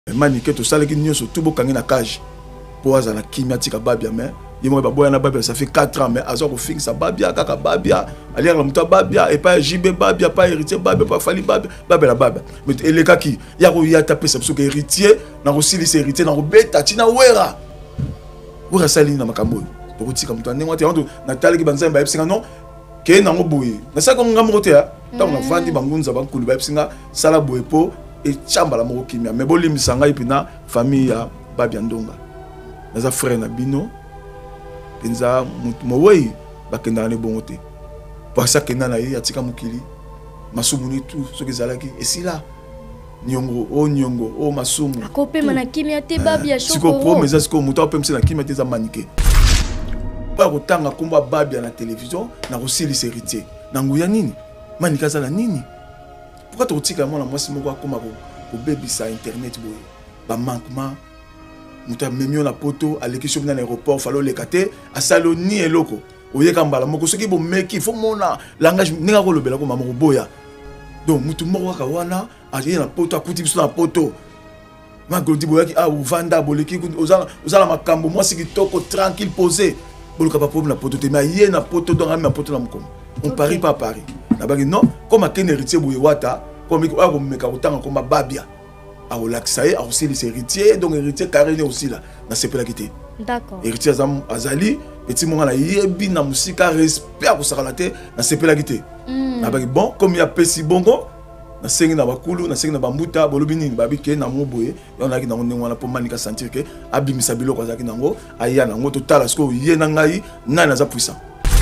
Maniqué tout ça les qui sur tout beau kangi na cage pour azala kimia tika babia mais yemo ba boya na babia ça fait 4 ans mais azo ko fixe sa babia kaka babia ali la muta babia et pas JB babia pas héritier babia pas fali babia babia la babia mais ele kaki ya ko ya taper ça parce que héritier na ko sili héritier na ko beta tina wera wera sali na makambo to ko tika muta ndengwa te na tali ki banza ba epsinga non ke na ngo boye na sa ko ngamo te ya tant na vandi bangunza bankulu ba epsinga sala boye po et chambala moko kimia mais bolim sanga ipina famille ya babia ndonga naza frère na bino penza mowei bakenda ne bongote parce que na ye atika mukili masumuni tout ce que zalaki et si là nyongo o masumu akope mana kimia te babia shoko siko pro mais est-ce que muta opemse na kimia te za maniqué pas kotanga komba babia na télévision na kosili héritier na nguya nini manika za nini. Pourquoi tu retiens moi la moi si moi comme au baby ça internet boy ba manquement muta memio na poto à l'équipe dans l'aéroport fallo les cater à saloni et loko oye kambala moko soki bo meki faut mona langage ninga ko lobela ko mama ko boya donc mutu moko ka wana aje na poto akuti biso na poto ma goldi boya ki a uvanda boleki ozala makambo moi si kitoko tranquille posé boluka pas problème na poto te mais yé na poto donc na poto na mkomo on parie pas Paris. Non, comme un héritier Bouyewata, comme il y a un comme Babia, à Olaxaï, à aussi les héritiers, donc héritier carré aussi là, dans ces pélagités. D'accord. Héritier Azali, petit moment là, il y a bien musique, respect pour sa relater dans ces pélagités. Bon, comme il y a Pessi Bongo, na sengi na bakulu, na sengi na bambuta, bolobini babike na moboye, on a qui dans on a pour manika sentir que abimisa biloko azaki nango, aya nango total parce que yé nangai, na naza puissant.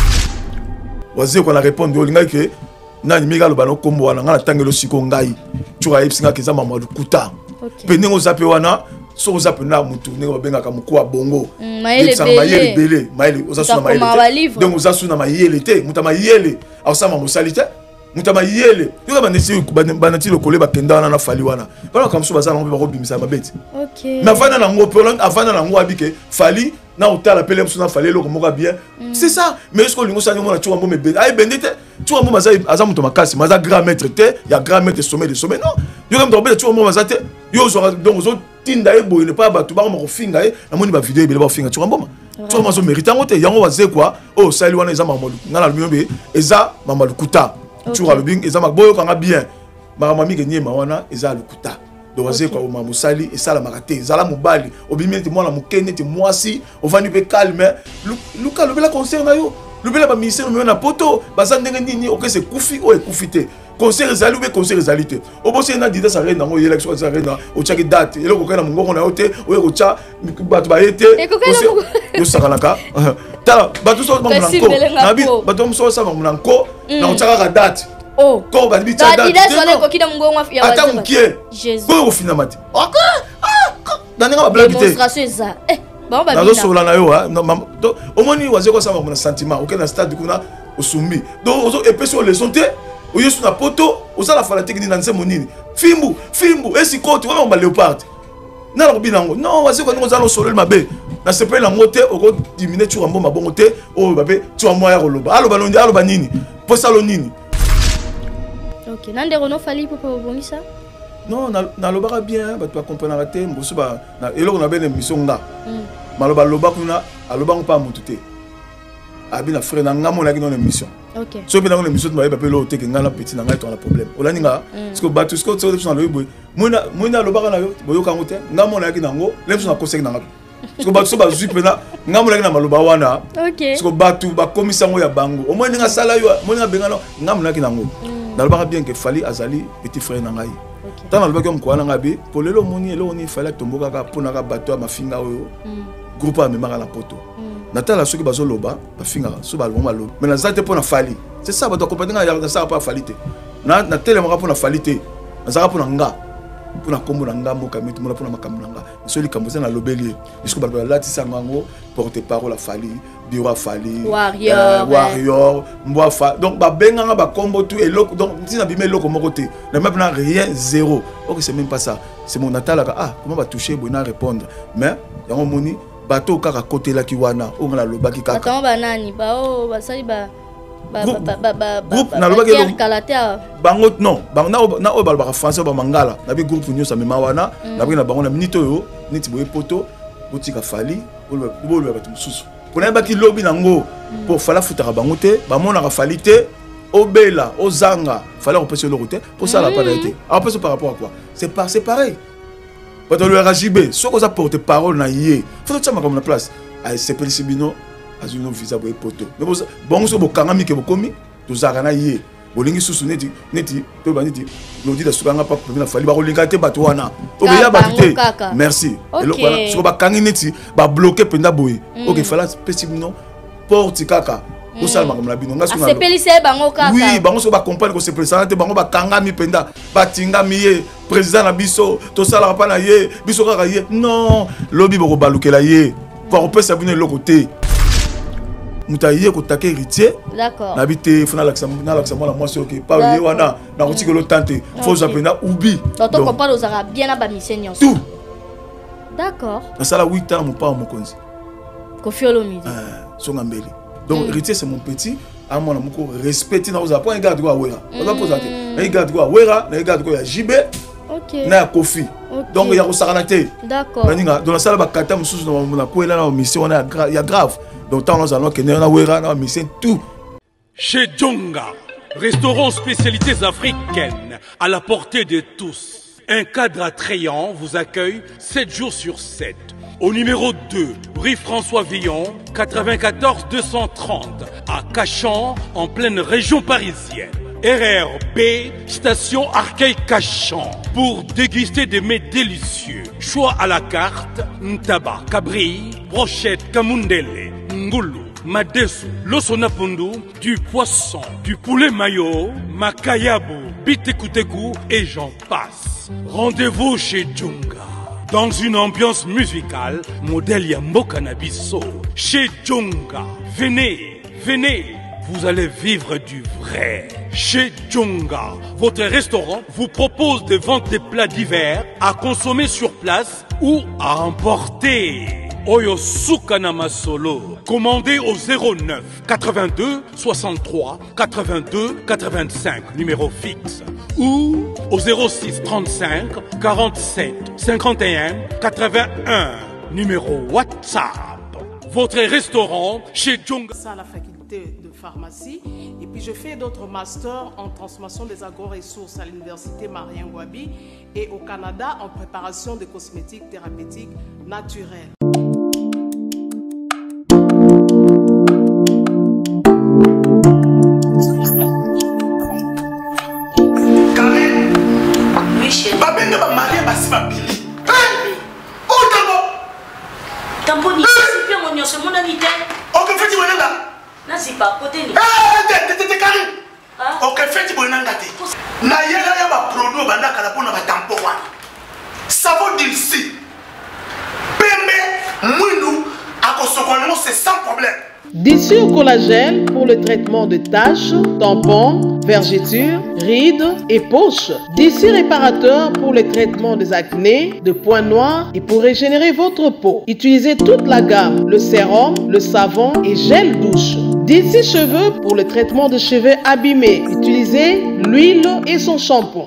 Wazi ko na répondre olinga ke nani migalo bano kombo wana ngana tangelo siko ngai tuka epsinga keza Mamadou Kouta penengo zape wana so zape na mutu nengo benga ka mukwa bongo mayele belé mayele ozasu na mayele donc ozasu na mayele te muta mayele awsama mosalite muta mayele yoka banesi banati lokole bakenda wana na fali wana bana kamso bazana mpe bakobimisa mabeti mais avant na ngo pelon avant na ngo abike fali na otala pele msuna fali loko moka bien c'est ça mais est-ce que lingo sa ngona tu me bende ay bendete tu mo maza azamuto makasi maza grand maître te ya grand maître sommet de sommet non yo comme dobe tu mo maza te yo zo donc zo tinda e boye ne pas ba tu ba mo finga e na moni ba vidéo be ba finga tu mboma tu mo zo mérite ngote yango waze quoi oh sali wana eza Mamadou ngana lumiobe eza Mamadou Kouta tu vois le bing eza maboyo kanga bien mama mi nyema wana eza le Kouta donc waze quoi ma musali et ça la maraté zala mobali obimete moi la mukene te moi si ovani pe calme luka le bela concert na yo le bela ba ministère me na poto bazandenge nini ok c'est kufi o ekufite concert ezali ou concert ezalité obosi na dida sa rena ngo élection sa rena o chaki date eloko kana mungongo na yote o ko cha batu ba yete yo sakalaka ta batu so ba munanko na bi batu so sa ba munanko na o chaka ka date oh ko ba bi cha date dida so ko kina mungongo ya ata mukie ko ko fina mati danenga ba blague te démonstration ça bon ba bina so la na yo au moins ni waze ko sa ba mun sentiment ok na stade kuna osumbi donc ozo epeso leçon te oyo suna poto osala fala tekini na nse monini fimbu esikoto wana ba léopard na la binango non wasi ko ngozalo solo mabe na sepele na ngote oko diminuer tu rambo mabongo te o babe tu amwa ya koloba alo balondi alo banini po salo nini OK nande rono fali popo bongisa non na lobaka bien ba tu comprendre te mboso ba na eloko na bene mission nga maloba loba kuna aloba ko pa mutu te abina frère na ngamo na kino émission OK so pe na ngona émission ba pe lo te ke ngala petit na ngai to na problème olaninga parce que batu sko to na lo boy mona lobaka na yo boyo kango te ngamo na kinango lemso na conseil na ngato parce que batu so ba zupe na ngamo na kina maloba wana OK parce que batu ba komisa ngo ya bango au moins ninga sala yo mona benga ngamo na kinango na lobaka bien que fali azali petit frère na ngai tant na lobaka mko na ngabe polelo moni elo ni fala tomboka ka pona ka bato mafinga oyo groupe a memaka na poto natala soki bazoloba bafinga so baloma loba mais nazate pona fali c'est ça bato comprendre nga ça pas falite na tele maka pona falite nazaka pona nga pona kombo na nga moka mitu mona pona makambo na nga so likambo na lobeli jusqu'au balba lati sangango porte parole a fali bureau a fali warrior mboa fa donc ba benga nga ba kombo tout eloko donc tina bimé eloko moko te na même na rien zéro OK c'est même pas ça c'est mon natala comment va toucher bona répondre mais yango moni bato kaka côté la kiwana on la lobaki kaka attends banani ba o basali ba groupe na loba ke bango non na o balba français ba mangala na bi groupe nyo sa mema wana na bi na bango na minute yo niti boye poto botika fali bo lo ba tumususu pona ba ki lobby nango pour fala futaka bango te ba mona ka fali te obela ozanga fallait repasser le route pour ça la pas été après par rapport à quoi c'est pareil quand on lui a rajibé ce qu'on a porté parole na yé faut que ça m'a comme la place à CPL Sibino à une visa pour poto mais bon so bokangami ke bokomi to zakana yé bolingi susu neti to baniti lodi da sukanga pa na fali ba kolinga te bato wana obeya batite merci et le voilà so ba kangi neti ba bloquer penda boy OK fallait spécifiquement porte kaka oui, bango so ba comprendre que c'est président te bango ba kanga mi penda ba tinga mi ye président na biso to sala pa na ye biso kaka ye non lobby boko balukela ye ko pesa bino le côté muta ye ko take héritier d'accord na bité fona la moi so que pas ye wana na ko tikelo tante faut zapenda ubi donc on parle aux arabes bien na ba mission tout d'accord na sala 8 ans mon pa mon konzi ko fiolo midi so ngambeli. Donc, héritier, c'est mon petit. À mon amour, respecter dans vos apports. Un garde quoi, Wera. On va poser un garde quoi, Wera. Un garde quoi, JB. Ok. Na Kofi. Donc, il y a Rosaranate. D'accord. Dans la salle, Kata, Moussous, on a quoi là, mission, il y a grave. Donc, tant nous allons que nous avons Wera, nous mission, tout. Chez Djonga, restaurant spécialités africaines, à la portée de tous. Un cadre attrayant vous accueille 7 jours sur 7. Au numéro 2, rue François Villon, 94 230, à Cachan, en pleine région parisienne. RRB, station Arcueil-Cachan, pour déguster des mets délicieux. Choix à la carte, ntaba, cabri, brochette, kamundele, ngulu, madesu, losonapundu, du poisson, du poulet mayo, makayabu, bitekuteku et j'en passe. Rendez-vous chez Djonga. Dans une ambiance musicale, modèle Yambo Cannabiso, chez Djonga. Venez, vous allez vivre du vrai. Chez Djonga, votre restaurant vous propose de vendre des plats divers à consommer sur place ou à emporter. Oyo Sukana Masolo. Commandez au 09 82 63 82 85, numéro fixe. Ou au 06 35 47 51 81, numéro WhatsApp. Votre restaurant chez Djonga. À la faculté de pharmacie et puis je fais d'autres masters en transformation des agro-ressources à l'université Marien Ngouabi et au Canada en préparation de cosmétiques thérapeutiques naturelles. Tamboni, c'est mon nom, c'est mon ami. Ok, fais-tu bon nanga? Non, c'est pas côté. T'es carré. Ok, fais-tu bon nanga? Na yela ya ba produit banda kala pona ba tampo wana. Savon d'ici. Pembe, mwindu, akosokono c'est sans problème. D'ici au collagène pour le traitement de taches, tampons, vergetures, rides et poches. D'ici réparateur pour le traitement des acnés, de points noirs et pour régénérer votre peau. Utilisez toute la gamme, le sérum, le savon et gel douche. D'ici cheveux pour le traitement de cheveux abîmés. Utilisez l'huile et son shampoing.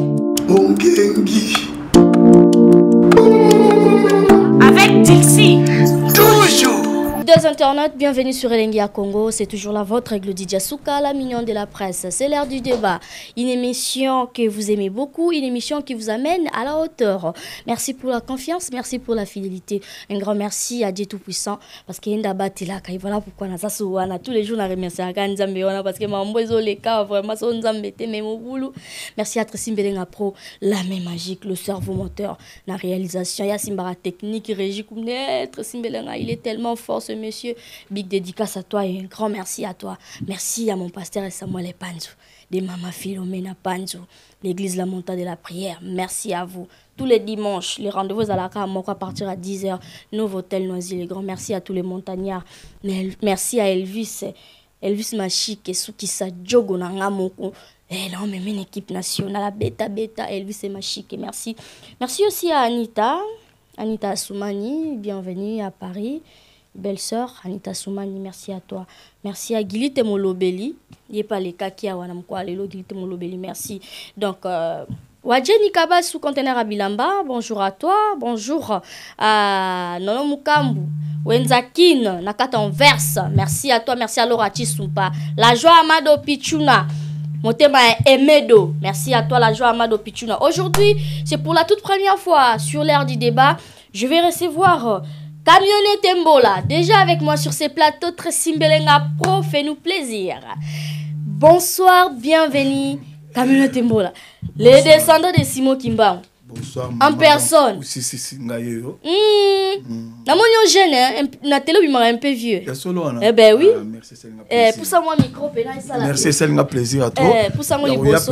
Avec Dixie. Toujours. Deux internautes, bienvenue sur Elengia Congo. C'est toujours la vôtre avec le DJ Souka, la mignonne de la presse. C'est l'heure du débat. Une émission que vous aimez beaucoup, une émission qui vous amène à la hauteur. Merci pour la confiance, merci pour la fidélité. Un grand merci à Dieu Tout-Puissant parce qu'il y a un voilà pourquoi on a tous les jours on remercie parce que les cas vraiment merci à Tracy Mbelenga Pro, la main magique, le cerveau moteur, la réalisation, il y a Simbara technique, régie comme Tracy Mbelenga, il est tellement fort ce monsieur. Big dédicace à toi et un grand merci à toi. Merci à mon pasteur Samuel Panzo, de Mama Philomena Panzo, l'église La Montagne de la Prière. Merci à vous. Tous les dimanches, les rendez-vous à la Kamoko à partir à 10h, Nouveau Hôtel Noisy-les-Grands. Merci à tous les montagnards. Merci à Elvis Machik et Soukissa Djogo Nangamoko. Eh non, mais une équipe nationale, Beta, Elvis et Machik. Merci. Merci aussi à Anita Soumani, bienvenue à Paris. belle-sœur Anita Soumani, merci à toi. Merci à Gilite Molobeli. Il n'y a pas les kaki à Wanamkwa, Gilite Molobeli, merci. Donc, Wadjeni Kaba sous conteneur à Bilamba, bonjour à toi. Bonjour à Nono Mukambu. Wenzakine, Nakata en verse. Merci à toi, merci à Laura Chisumpa. La joie Amado Pichuna. Motema Emedo. Merci à toi, la joie Amado Pichuna. Aujourd'hui, c'est pour la toute première fois sur l'ère du débat. Je vais recevoir Camionnette Mbola. Déjà avec moi sur ces plateaux, très Simbelenga Pro, fais-nous plaisir. Bonsoir, bienvenue, Camionnette Mbola. Les descendants de Simon Kimba. Bonsoir. En personne. Si, Namonio jeune, na télé il m'a un peu vieux. Eh ben oui. Merci, c'est un plaisir. Pousse-moi micro, merci, c'est un plaisir à toi. Pousse-moi le bosso.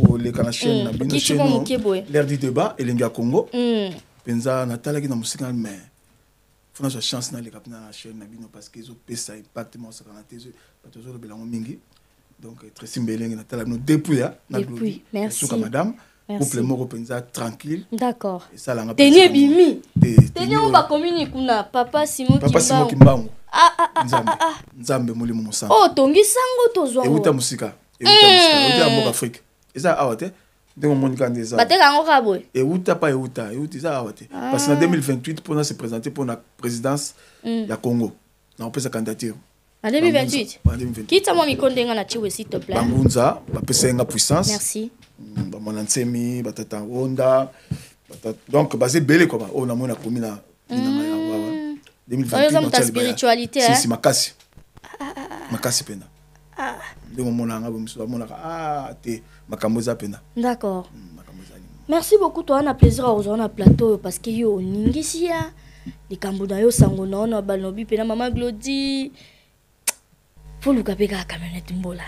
L'air du débat, et l'India Congo. Penza Natala qui n'a pas mais faut avoir chance dans les capitaines de la chaîne parce qu'ils ont payé ça impact moi ça quand tes pas toujours le bilan mingi donc très simbeleng Natala nous depuis merci madame couple moko penza tranquille d'accord et ça là tenez bimi tenez on va communiquer kuna papa Simon Kimbangu Nzambe molimo musanga oh tongi sango tozwa et uta musika uta mboka Afrique et ça awate donc mon candidat bateka ngo kabwe et uta pas uta ça awate parce que en 2028 pour se présenter pour la présidence ya Congo na peut sa candidature en 2028 qui t'a moi mikondenga na chiwe s'il te plaît bangunza ba pesenga puissance merci ba monansemi batata onda donc basé belé quoi on a mona komina ina 2028 ta spiritualité si makasi pena donc mon anga bomso mona te makambo za pena d'accord merci beaucoup toi on a plaisir à aujourd'hui na plateau parce que yo ningisia likambo na yo sango na ona balobi pena mama Glody faut luka peka Camionnette Mbola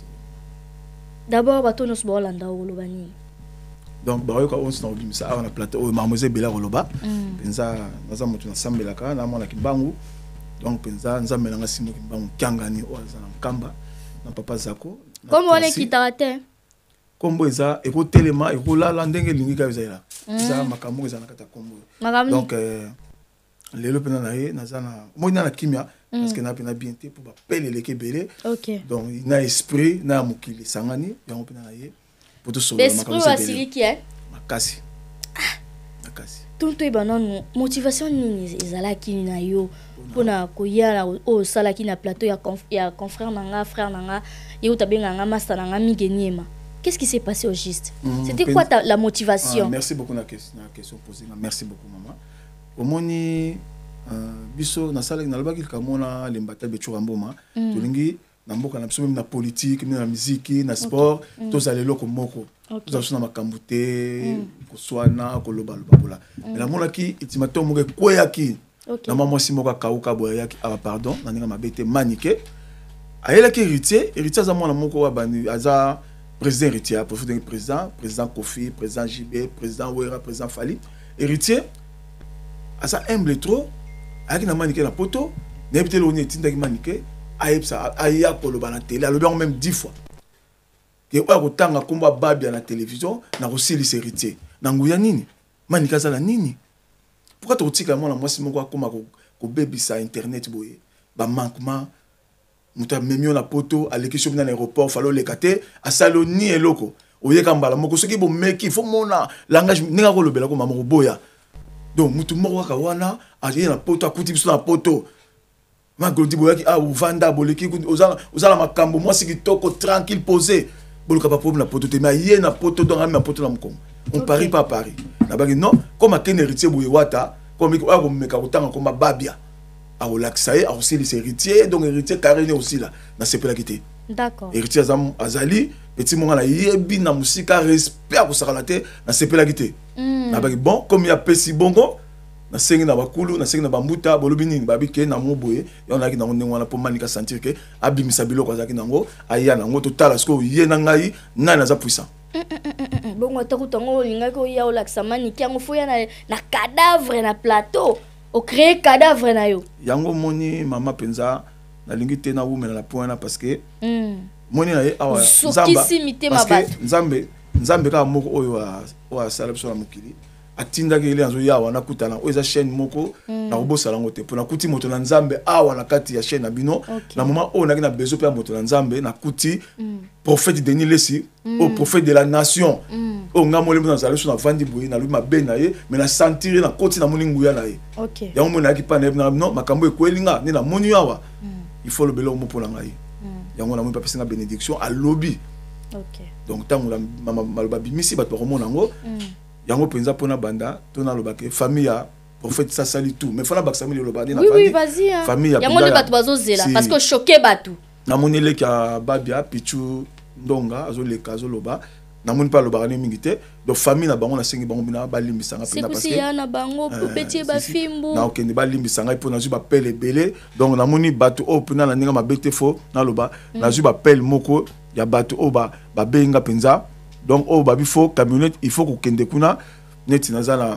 d'abord bato nos bolanda olobani donc ba ko on se na obimisa na plateau o mademoiselle Bella Roloba penza naza moto na sambela ka na mona Kimbangu donc penza nzambe na Simon Kimbangu kangani o za nkamba na papa Zako comme on est kitaraté kombo eza eko telema eko lala ndenge lingi ka ezala za makambo eza na kata kombo donc lelo pena na ye nazana mona na kimia parce que na pena bien te pour ba pele leke belé donc na esprit na mukili sangani yango pena na ye pour tout sauver makambo eza siliki makasi tonto ebana motivation nini ezalaki na yo pona koyala o salaki na plateau ya confrère nanga frère nanga yo tabenga nga master nanga migeniema. Qu'est-ce qui s'est passé au juste? C'était quoi la motivation? Merci beaucoup la question posée. Merci beaucoup maman. Au moni biso na sala na lobaki kamona lembata betchuramboma tolingi na mboka na biso même na politique na musique na sport tozale loko moko tozasuna makambute koswana koloba lobabola mais la mona ki itimato moko kweyaki na mama simoka kauka boyaki pardon na ninga mabete manike ayela ki héritier za mona moko wa bani aza président héritier président Kofi président JB président Wera président Fali héritier asa humble trop ayaki na manike na poto n'habite le oni tinda ki manike ayepsa aya koloba na télé alobi même 10 fois ke oya kotanga komba babia na télévision na kosilisa héritier na nguya nini manika zala nini pourquoi totika mwana mwasi moko akoma kobebisa internet boye ba manquement muta memio na poto aleki sobi na aéroport falo lekate asalo ni eloko oyeka mbala moko soki bo meki fo mona langage ninga kolobela ko mama boya donc mutu moko ka wana aye na poto akuti biso na poto ma Glody boyaki uvanda boleki ozala makambo mwasi kitoko tranquille posé boluka pas problème na poto te mais yé na poto donc na poto na mkongo on parie pas Paris na baki non comme aken héritier boye wata comme ko meka kotanga comme babia a relaxer a aussi les héritiers donc héritier carré aussi là na sepela kité d'accord héritier azali petit monga na yebi na musika respect ko sakala te na sepela kité na baki bon comme il y a pesi bongo na sengi na bakulu na sengi na bambuta bolobi nini babike na moboye yona ki na ngongo wana po manika sentir que abimisa biloko azaki nango aya nango total parce que ye na ngai na za puissant bongo takutango linga ko ya olakisa maniki yango fo ya na cadavre na plateau o créer cadavre na yo yango moni mama penza na lingi te na wumela na point na parce que moni na ye awa nzamba nzambe ka moko oyo wa sala biso na mokili atinda ke ile anzo yawa na kutana oza chaîne moko na obosa lango te pona kuti moto na nzambe awa na kati ya chaîne na bino na moment on a na besoin pe moto na nzambe na kuti prophète Denis Lesi au prophète de la nation o ngamole mo na zalo so na vandi boye na lui mabe na ye mais na sentir na koti na moningu ya na ye ya mo na ki pa na non makambo ekwelinga ni na moni yawa il faut le belo mo pona ngai yango na mo pa pesinga bénédiction à lobby donc tant la maloba bimisi bato ko mona ngo yango penza pona banda to na loba ke famille ya prophète ça sali tout mais fala baksa le loba na oui vas-y famille ya yango le bato bazozela parce que choqué bato na monele ka babia pichu ndonga azoleka azoloba na moni pa loba ne mingite donc famille na bango na sengi bango bina balimbisanga pena parce que c'est ya na bango petit ba fimbu na okende balimbisanga pona zu ba pele belé donc na moni bato o pena na ninga mabete fo na loba na zu ba pele moko ya bato o ba benga penza donc o ba bifo camionnette il faut ko kende kuna neti nazala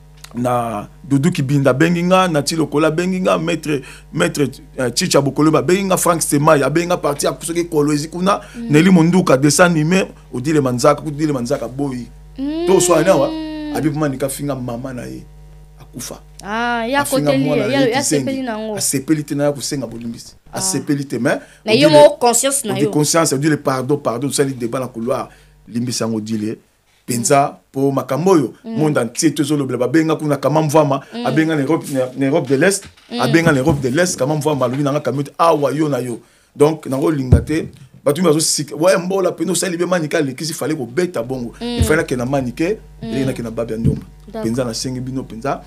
na Doudou Kibinda benginga na Tilo Kola benginga maître Chicha Bokolo ba benginga Frank Sema ya benga parti a kusoke kolozi kuna Nelly Monduka dessin animé odile manzaka kudile manzaka boy to so ana wa abipuma nika finga mama na ye akufa ya koteli ya sepeli nango a sepeli te na kusenga bolimbisi a sepeli te mais na yo mo conscience na yo conscience odile pardon ça li débat na couloir limbisa ngodile penza pour makamboyo monde entier tozolo bla benga kuna kama mvama abenga l'Europe de l'Est abenga l'Europe de l'Est kama mvama lui na kamute awa yo na yo donc na rolingate batu bazo sik ouais mbola peno sali be manika le kisi fallait ko beta bongo il fallait que na manike il na que na babia ndomba penza na sengi bino penza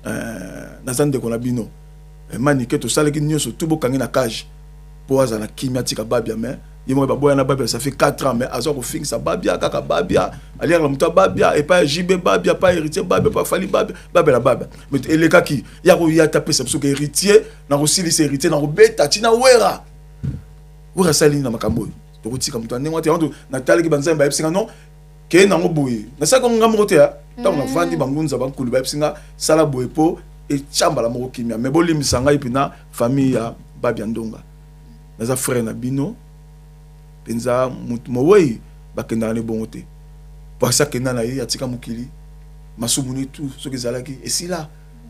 na zande ko na bino manike to sali ki nyoso tubo kangi na cage pour azana kimia tika babia mais yemo ba boya na babia ça fait 4 ans mais azo ko fixa babia kaka babia alier la muta babia et pas JB babia pas héritier babia pas fali babia la babia mais ele kaki ya ko ya taper ça parce que héritier na ko sili héritier na ko beta tina wera sali na makambo to ko tika muta ndengwa te ndo na tali ki banza ba epsinga non ke na ngo boye na sa ko ngamo te ta na vandi bangunza bankulu ba epsinga sala boye po et chamba la moko kimia mais bolim sanga ipina famille ya babia ndonga na za frère na bino penza mowei bakenda ne bongote parce que na ye atika mukili masumuni tout ce que zalaki esila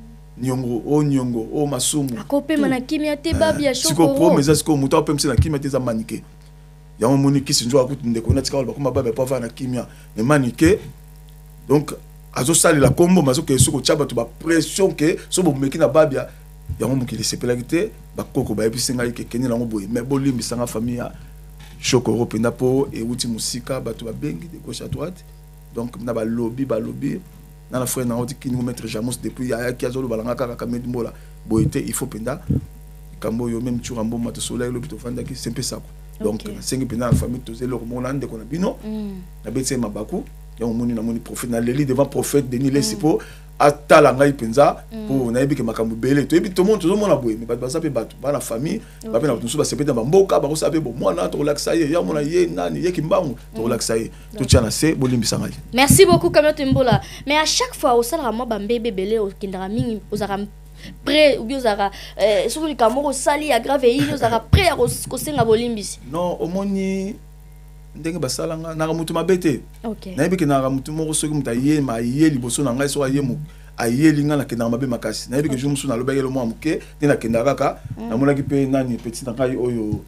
nyongo o masumu akope mana kimia te babia shoko siko pro mais est-ce que muta opemse na kimia te za manike ya mo moni kisi nzo akutu ndeko na tika ba kuma babia pa va na kimia mais manike donc azo sali la combo mazo ke soko chaba to ba pression ke so bo meki na babia ya mo mukili sepelagite bakoko ba episinga ke kenela ngo boye mais bolimbi sanga famille choc européen po et outil musika bato ba bengi de gauche à droite donc na ba lobby na la frère na oti ki nous mettre Jamos depuis ya ki azolo balanga kaka kamedu mbola boité il faut penda kambo yo même turambo mato soleil lo bito fanda ki c'est un peu ça donc sengi penda la famille tozelo ko mona ndeko na bino na betse mabaku ya moni na moni prophète na leli devant prophète Denis Lesi po atala ngai penza po na yebi ke makambo belé to yebi to monde tozo mona boye mais bato basape bato ba la famille ba pe na tusu ba sepeta ba mboka ba ko sape bo mwana to relaxa ye ya mona ye nani ye kimbangu to relaxa ye to tiana se bolimbisa ngai. Merci beaucoup Kamiote Mbola, mais à chaque fois au sala mo ba mbebe belé o kindara mingi ozara prêt ou bien ozara sur le camoro sali ya grave il ozara prêt à ko senga bolimbisi non omoni ndenge basalanga na mutu mabete na yebi ke na mutu moko soki muta ye ma ye liboso na ngai so aye mu aye linga na kenda mabe makasi na yebi ke jomusu na lobeke lo mwa muke ni na kenda kaka na monaki pe nani petit na ngai oyo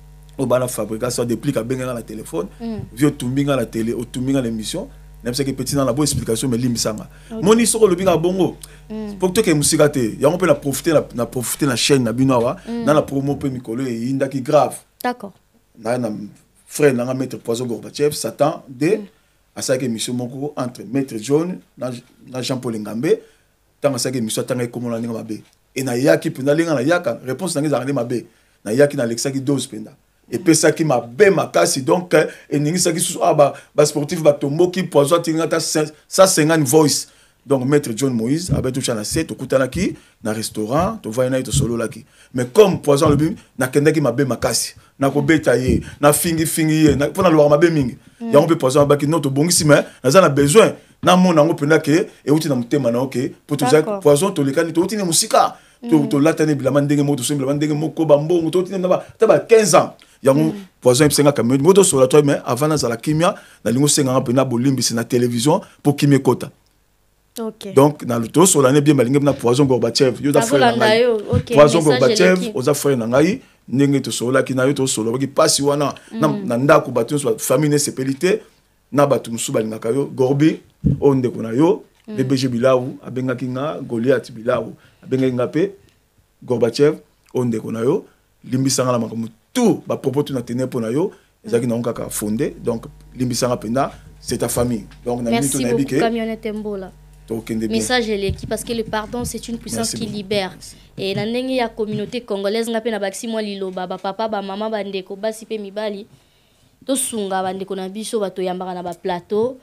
o bana fabrication de plique benga na téléphone vieux tumbinga la télé o tumbinga l'émission na pseke petit na la bonne explication mais limisanga moni soko lobinga bongo pour que ke musika te ya on peut la profiter na chaîne na binowa na la promo pe mikolo e indaki grave d'accord na frère nanga maître Poison Gorbachev Satan de à ça que émission moko entre maître John na Jean-Paul Ngambe tant ça que émission tant comme on nga mabe et na yaki penda linga na yaka réponse nanga za mabe na yaki na Alexa ki 12 penda et pe ça qui mabe makasi donc et ningi ça qui sous ba sportif ba tombo qui Poison tinga ta 150 voice donc maître John Moïse avec tout chana 7 okutana ki na restaurant to va na to solo laki mais comme Poison le bim na kenda ki mabe makasi na ko beta ye na fingi ye na pona lo mabe mingi ya on peut Poison ba ki no to bongisi mais na besoin na mona ngo pena ke e uti na mutema na ok pour tout ça Poison to lekani to uti ne musika to latane bila mandenge mo to semble mandenge mo ko bambongo to uti na ba 15 ans yango Poison esenga kamedi moto sur la toi mais avant na za la kimia na lingo senga pena bolimbisi na télévision pour kimie kota Ok. Donc dans le dos sur l'année bien balingue na poison Gorbatchev yo da frère na ngai poison Gorbatchev oza frère na ngai ndenge to sola ki na yo to solo ki pasi wana na ndako bato so famille sepelité na bato musu balingaka yo Gorbi o ndeko na yo le BG Bilaou abenga kinga Goliath Bilaou abenga ngape Gorbatchev o ndeko na yo limbisanga na makambo tout ba propos tout na tenir pour na yo ezaki na onka ka fondé donc limbisanga penda c'est ta famille donc na minute na biki camionnette mbola message de l'équipe parce que le pardon c'est une puissance qui libère et na ndenge ya communauté congolaise ngape na bakisi moi liloba ba papa ba maman ba ndeko basi pe mibali to sunga ba ndeko na biso bato yambaka na ba plateau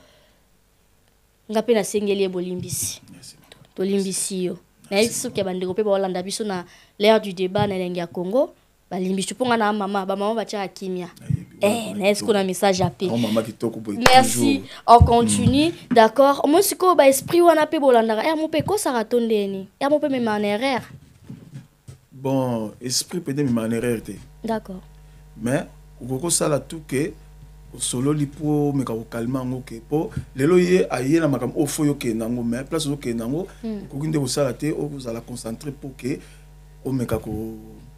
ngape na sengeli bolimbisi to limbisi yo na yesu ke ba ndeko pe ba olanda biso na l'ère du débat na ndenge ya Congo ba limbisi ponga na mama ba maman ba tia kimia. Est-ce qu'on a un message à paix? Merci, on continue. D'accord. Moi, si on a esprit, on a peu bolandara. Et mon peu, quoi ça ratonne ni? Et mon peu me en erreur. Bon, esprit peut être me en erreur. D'accord. Mais, au gros ça là tout que solo lipo me ka calmer ngo ke po lelo ye aye na makam ofo yo ke nango mais place yo ke nango ko kinde ko sala te o vous allez concentrer pour que o me ka ko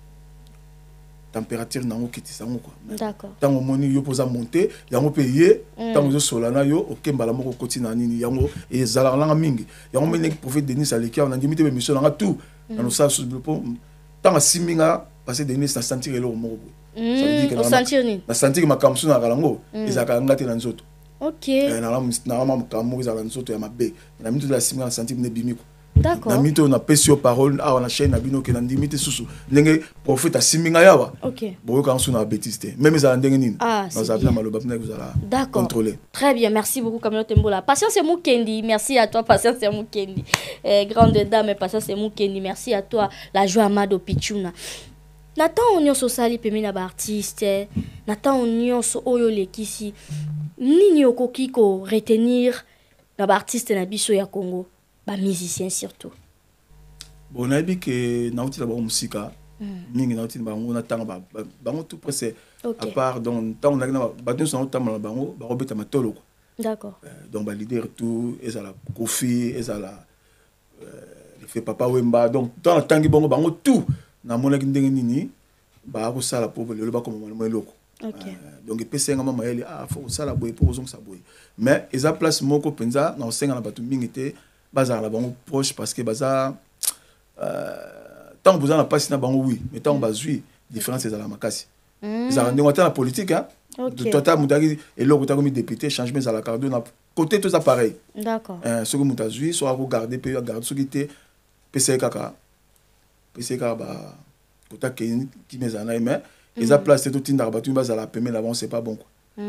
température nango kitisango quoi. D'accord. Tant au moni yo posa monter yango payer tant yo solana yo okembala moko kotina nini yango et zala langa mingi yango mene prophète Denis Aleki on a limité mission nga tout dans ça sous le pont tant siminga passer Denis na sentir le moko. Ça veut dire que on sentir ni na sentir ma kamsu na kalango ezaka ngate na nzoto. OK. Na ma kamu ezaka nzoto ya mabe na minute la siminga na sentir ne bimiko. D'accord. Na mito na pesio parole a na chaîne na bino ke na ndimite susu ndenge prophète siminga yawa. OK. Boyo kan suna bêtiste même za ndenge nini. Ah, na za bien maloba pena que vous allez contrôler. Très bien, merci beaucoup Camilo Tembola. Patience et Mukendi, merci à toi Patience et Mukendi. Grande dame Patience et Mukendi, merci à toi la joie Amado Pichuna. Nathan onyo so sali pemi na ba artiste, Nathan onyo so oyo lekisi. Nini okoki ko retenir na ba artiste na biso ya Congo. Ba musicien surtout. Bon na bi ke na uti la ba musika mingi na uti ba ngona tanga ba tout presque à part donc tant on a na ba deux sont tamba ba ngo ba robeta matolo quoi. D'accord. Donc ba leader tout et ça la Kofi et ça la il fait papa Wemba donc dans la tangi bongo ba ngo tout na mona ki ndenge nini ba ko sala pour le ba comme mo loko. Donc il peut senga mama ele faut sala boy pour ozong sa boy mais eza place moko penza na senga na batu mingi te bazar la bango proche parce que bazar tant vous en a pas na bango oui mais tant bazui différence c'est à la makasi ils a rendu la politique hein de tota mutaki et là vous député changement à la carte na côté tout ça pareil d'accord ce que mutazui soit regarder peut regarder ce qui était PC kaka ba kota qui mezana mais ils a placé tout tinda batu bazala peme là bon c'est pas bon quoi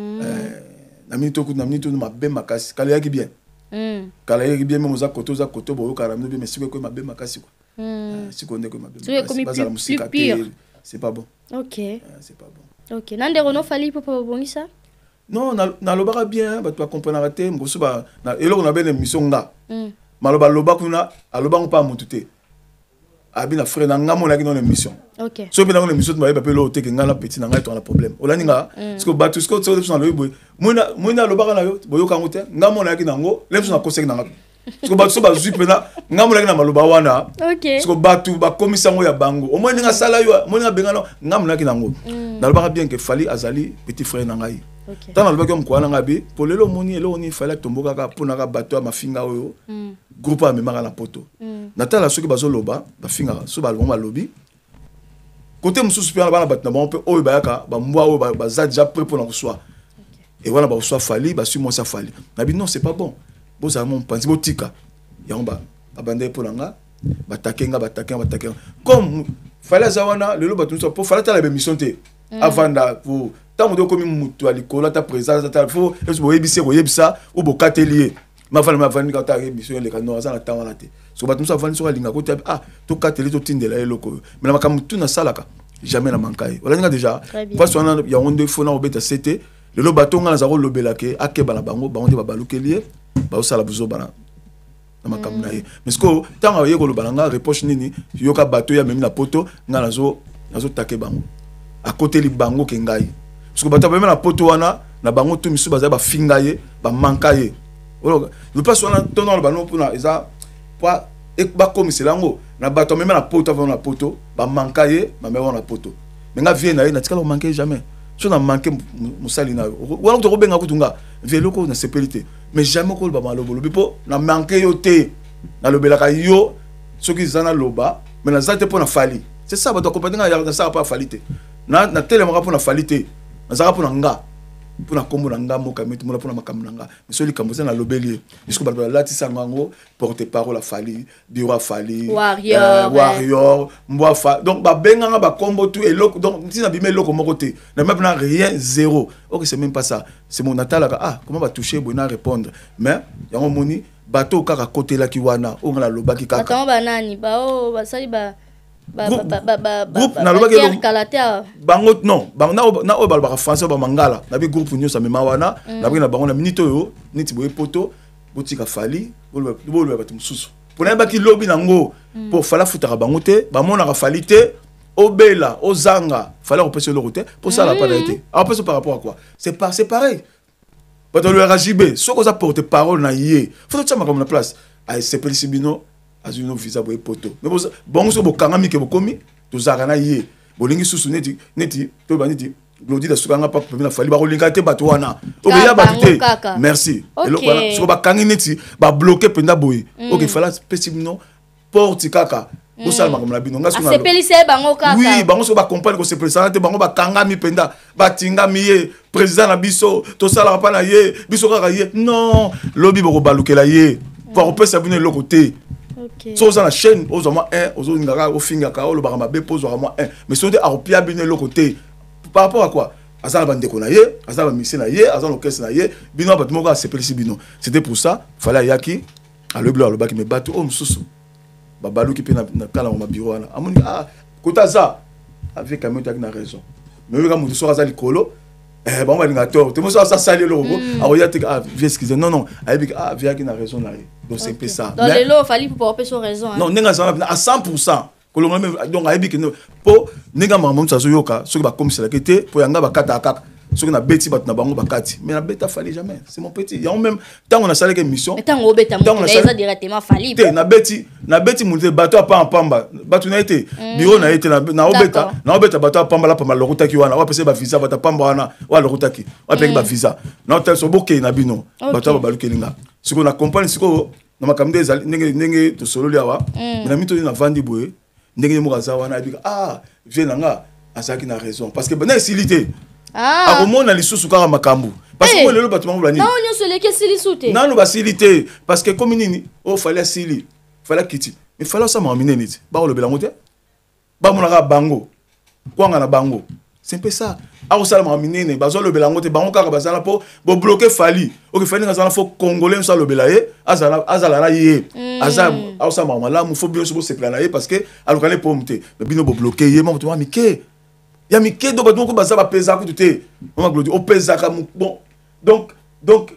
na minute ma be makasi kala yaki bien kala yaki bien même za koto boyo kala bien mais siko ko ma be makasi quoi siko ndeko ma be makasi bazala musika c'est pas bon. OK c'est pas bon. OK nande rono fali popo bongisa non na lobaka bien ba to comprendre te ngoso ba na eloko na ben émission nga maloba loba kuna aloba pa mutute abina frère na ngamo na kino émission. OK so bien dans l'émission ba pe lo te ke ngala petit na ngai to na problème olaninga parce que batu ce que so na lo boy moina lobaka na yo boyo kango te ngamo na kinango lemso na conseil na ngato parce que batu so ba zupe na ngamo na kina maloba wana. OK parce que batu ba komisa ngo ya bango au moins ninga sala yo mo ninga bengana ngamo na kinango na lobaka bien que fali azali petit frère na ngai. OK tant na lobaka mko na ngabi pour lelo moni elo ni fali tomboka ka pona ka bato mafinga oyo groupe a memaka na poto natala soki bazoloba bafinga so balonga lobby côté mususu pena bana batna bon pe oyo bayaka ba mbwa oyo baza déjà prêt pour na kuswa et voilà ba kuswa fali ba sumo sa fali na bi non c'est pas bon boza mon panzi botika yamba abande pour nga batakenga comme fali zawana lelo batu so pour fali ta la mission te avanda pour tant de comme mutu alikola ta présence ta faut yebisa ou bokatelier ma femme quand tu as mission les canons ça attend la tête so batum ça vendre sur la ligne côté to kateli to tindela eloko mais na makam tout na salaka jamais na mankai wala nga déjà parce qu'on a ya onde fona obeta c'était le bateau nga za lobela ke akeba na bango te babalukelie ba osala buzo bana na makam na ye mais ko tanga ye ko lobalanga reproche nini yoka bateau ya même na poto nga nazo take bango à côté li bango ke ngai parce que bateau même na poto wana na bango tout misu baza ba finga ye ba manka ye le pas soit dans le ballon pour ça pas et ba comme c'est lango na bato même na poto avant na poto ba mankaye ma mère na poto mais nga vie na tika lo manquer jamais so na manquer musali na wala to benga kutunga velo ko na sepelité mais jamais ko ba malobo lobipo na manquer yo te na lobelaka yo soki zana loba mais na zate pour na fali c'est ça ba to comprendre na ça pas falite na tellement pour na falite na ça pour na nga pour na kombo na nga moka metu pour na makambo na nga mais so likambo na lobeli jusqu'au ba lati sangango porte parole a fali bureau a fali warrior mboa fa donc ba benga nga ba kombo tout et loko donc si na bimé loko moko te na même na rien zéro OK c'est même pas ça c'est mon natal comment va toucher bona répondre mais yango moni bato kaka côté la ki wana on la lobaki kaka attends ba nani ba o ba sali ba groupe na lobaki bango non na o ba français ba mangala na bi groupe nyo sa mema wana na bi na bango na minute yo niti boye poto botika fali bolo ba tumsusu pour na ba ki lobby nango pour fala futaka bango te ba mona ka fali te obela ozanga fala repasser le route pour ça la pas été après par rapport à quoi c'est pareil ba to le RGB so ko ça porte parole na yé faut que ça ma comme la place à CPL Sibino azuno visa boye poto mais bon so bokangami ke bokomi to zakana yé bolingi susu neti to ba neti glodi da sukanga pa na fali ba kolinga te bato wana obeya batite merci eloko wana so ba kangi neti ba bloquer penda boye OK fala spécifiquement porte kaka bo salma comme la bino ngaso na sepelise bango kaka oui bango so ba comprendre ko sepelisa te bango ba kangami penda ba tingami ye président na biso to sala pa na ye biso kaka ye non lobi boko balukela ye pour repasser bino le côté OK so za na chaîne aux moins 1 aux ngaka au finga ka o lo ba mabe pose au moins 1 mais so de a repia bino le côté par rapport à quoi azala bande ko na ye azala mixé na ye azala orchestre na ye bino ba tumoko a sepelisi bino c'était pour ça fallait yaki à le gloire le baki me bato o msusu ba baluki pe na kala ma bureau na amoni kota za avec amoto na raison mais we ka mutu so azali kolo bon va linga tort te mo ça sali le robot a te viens excuser non avec via qui na raison là donc c'est peu ça dans les lots fallait pour avoir raison non nenga ça à 100% kolonga donc a que po nenga mamu ça yoka so ba comme c'est la kete po yanga ba kata kaka so na beti bat na bango bakati mais na beta fallait jamais c'est mon petit il y a même tant on a salé que mission tant on beta mon ça directement fallait na beti monter bateau pas en pamba bateau na été bureau na été na obeta bateau a pamba la pamba lokuta ki wana wa pese ba visa bata pamba wana wa lokuta ki wa peke ba visa na hotel so boké na bino bateau ba balukelinga ce qu'on accompagne ce qu'on na makamde ezali ndenge to solo liawa na mito na vandi boye ndenge mo kaza wana bika vient nanga asaki na raison parce que bana silité akomona lisusu kaka makambo parce que lelo bato mangula nini non nyonso leke sili sute nanu ba silité parce que comme nini o fallait sili fallait kiti mais fallait ça m'amener niti ba ko lobela ngote ba monaka bango kwanga na bango c'est un peu ça au sala m'amener ne bazo lobela ngote bango kaka bazala po bo bloquer fali OK fali ngazala fo congolais so lobela ye azala la ye azam au sala mamala mu fo bien so se plana ye parce que alokale pomte mais bino bo bloquer ye mo to mike ya mike do bato ko baza ba pesa ko tuté on glodi o pesa ka bon donc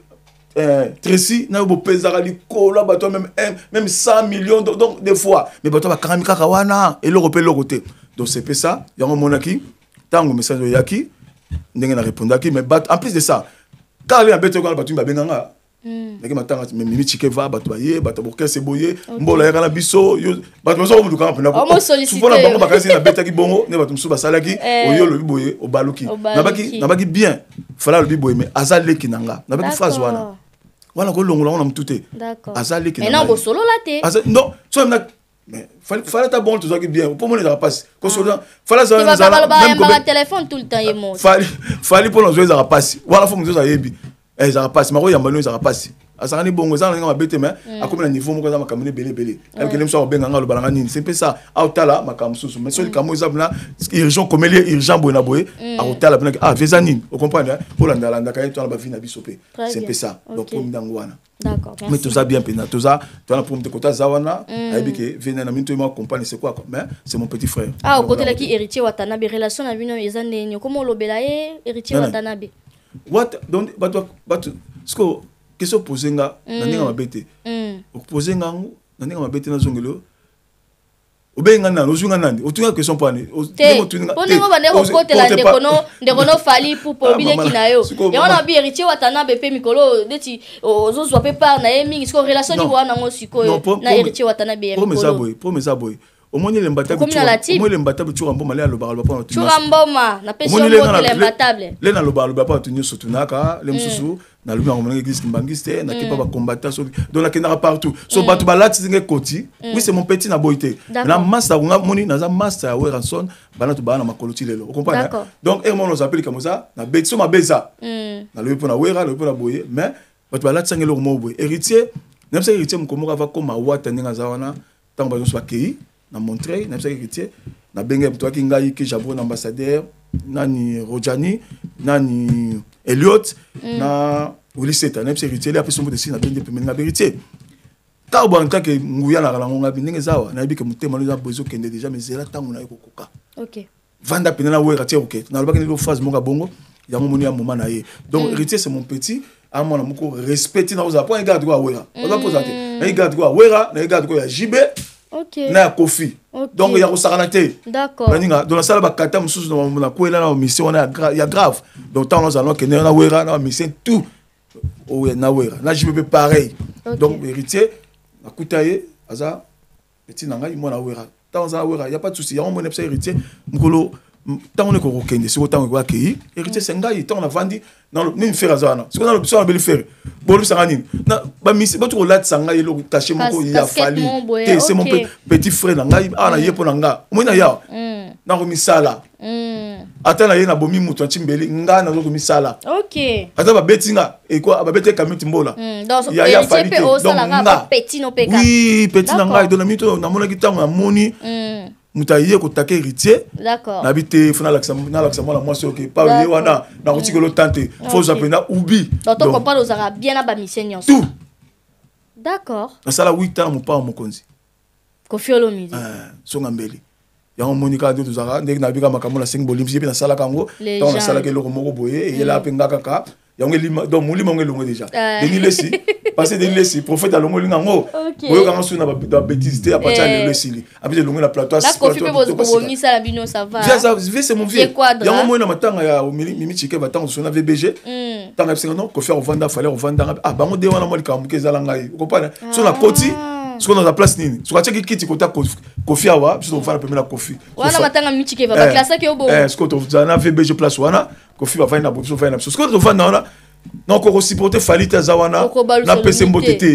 Tracy na bo pesa ka likolo bato même 100 millions donc des fois mais bato ba kangami kaka wana et le repé le côté donc c'est ça yango monaki tango message yaki ndenge na répondaki mais en plus de ça quand il y a beto ko bato ba benganga mais matanga mimi chike va bato ba ye bato boke se boye mbola ya kana biso bato so mu dukanga pena ko souvent na bango bakasi na betaki bongo ne bato musu basalaki oyo lo biboye obaluki na baki bien fala lo biboye mais azale kinanga na baki phase wana ko longola on a mutute azale kinanga mais non bo solo la te non so na mais fallait ta bon tout ça qui bien pour moi les passe ko so fallait ça même ko téléphone tout le temps yemo fallait pour nos joueurs ça passe wala faut nous ayebi ça passe mais yamba no ça passe asangani bongo ça nga mabete mais akomi na niveau moko za makamune belé avec les so benga lo balanga nini c'est peu ça autala makamsusu mais celui kamo za bna urgent comme les urgent boina boye autala bna vezanine vous comprenez pour landa ka to ba vie na bisopé c'est peu ça donc pour ndangwana d'accord mais tout ça bien pena tout ça toi pour me kota zawana ayebike vena na minto ma compagnie c'est quoi mais c'est mon petit frère au côté là qui héritier Watanabe relation na bino ezane comment lobela héritier Watanabe what donc bato sko question poser nga na ndinga mabete poser nga na ndinga mabete na zongelo obenga nani ozunga nani otunga question pani pondingo bande kokotela ndekono fali pour bileki na yo yango na bi héritier watana bepe mikolo neti ozozwa pe par na ye mingi siko relation ni wana ngo sikoyo na héritier watana be mikolo promesa boy omoni le mbatable omoni le mbatable tu rambo mali aloba aloba pa tu ramboma na pesi yo le mbatable le na loba aloba pa tu nyoso tunaka le msusu na lubi ngomona église kimbangiste na kepa ba combattant so donc la kenara partout so batu balati zinge koti oui c'est mon petit na boité na master nga moni na za master ya Weranson bana tu bana makoloti lelo vous comprenez donc hermon nous appelle comme ça na betso ma beza na le pour na wera le pour na boye mais batu balati zinge lo mo boye héritier même ça héritier mkomo va comme wata ninga za wana tant ba so akei na montrer na ça héritier na benga toi ki ngai ki jabo na ambassadeur nani Rojani nani Elliot na Uliseta na pse héritier après son mot de signe na bende premier na héritier ta bon ka ke nguya na kala ngonga bindenge zawa na bika mutema lo za bozo kende déjà mais zela tangu na kokoka OK vanda pena na wera tie OK na lobaki ni phase monga bongo ya mo moni ya moment na ye donc héritier c'est mon petit à mon amuko respecter na oza point garde quoi wera oza posa te na garde quoi wera na garde quoi ya jibe OK na kofi donc il y a Rosaranate. D'accord. Dans la salle bakata mususu na kwela na mission na ya grave. Donc tant nous allons que na wera na mission tout. Oh na wera. Na je peux pareil. Donc héritier na kutaye aza petit nanga il mona wera. Tant za wera, il y a pas de souci. Il y a un mon héritier mukolo tant on est ko kende, c'est autant ko akei. Héritier senga il tant na vandi na ni faire azana. C'est qu'on a l'option à belle faire. Bon ça ngani. Na ba misi ba to la sanga yelo taché moko ya fali. C'est mon petit frère nanga ana yepo nanga. Mona ya. Na ko misala. Ata na ye na bomi mutu chimbeli nga na ko misala. OK. Ata ba betinga e ko ba bete kamiti mbola. Donc ya fali. Donc petit no peka. Oui, petit nanga do na mito na mona kitango na moni. Mutaye ko take héritier. D'accord. Nabité fona laksa moi moi c'est OK. Pas lié wana na ko tikolo tante. Faut zapena ubi. Donc on parle aux arabes bien na ba mission. Tout. D'accord. Na sala 8 ans mon pa mokonzi. Kofi Olomide. Songa mbeli. Ya monika de tuzara ndenge na bika makambo na 5 bolim jipe na sala kango. Donc na sala ke loko moko boye et la penga kaka. Yango lima donc mulima ngelongo déjà. Deni lesi. Passer deni lesi prophète à longo lingango. Boyo kanga suna ba bêtise te à partir de lesi. Après longo na plateau. La Kofi pe bozo bomi ça la bino ça va. Via ça c'est mon vieux. Yango mo na matanga ya mimi chike batanga suna VBG. Tanga pse non Kofi ovanda fallait ovanda. Ah bango de wana mo likambuke zala ngai. Vous comprenez? Sur la koti ce qu'on a la place nini ce qu'on a checké kiti kota Kofi awa parce qu'on va la première Kofi wana matanga michike va classe ke obo ce qu'on a na VBG place wana Kofi va faire na bozo faire na ce qu'on va na non ko supporter falite zawana na pese mbotete